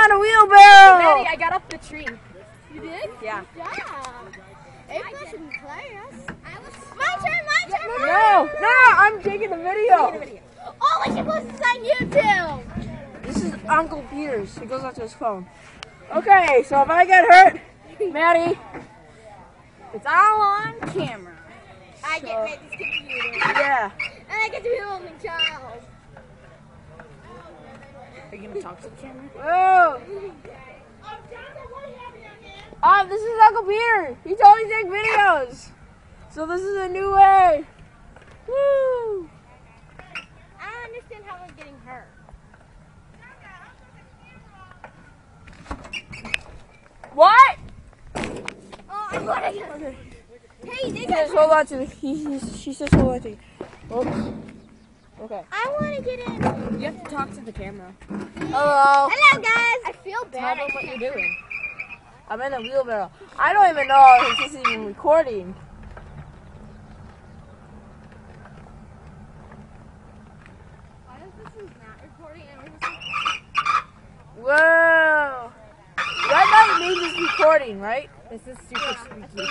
on a wheelbarrow. Maddie, I got off the tree. You did? Yeah. Yeah. April should play us. My turn. No, I'm taking the video. Oh, we should post this on YouTube. This is Uncle Peter's. He goes out to his phone. Okay, so if I get hurt, Maddie, it's all on camera. I get made this computer. Yeah. And I get to be the only child. Are you gonna talk to the camera? Whoa. Oh, this is Uncle Peter. He told me to take videos. So this is a new way. Woo. I don't understand how we're getting hurt. What? Oh, I want to get Okay. Hey, they He got says hold on to me. She says hold on to me. Oh. Okay. I want to get in. You have to talk to the camera. Hello. Hello, guys. I feel Tell bad. them what you're doing. I'm in a wheelbarrow. I don't even know if this is even recording. Why is this not recording? Whoa. Red light means it's recording, right? This is super spooky.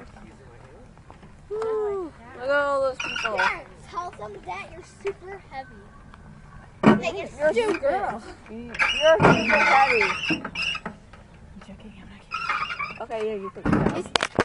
Woo. Look at all those people. Yeah, tell them that you're super heavy. That you're You're super girl. You're super heavy. I'm joking. I'm not kidding. Okay, yeah, you put it down.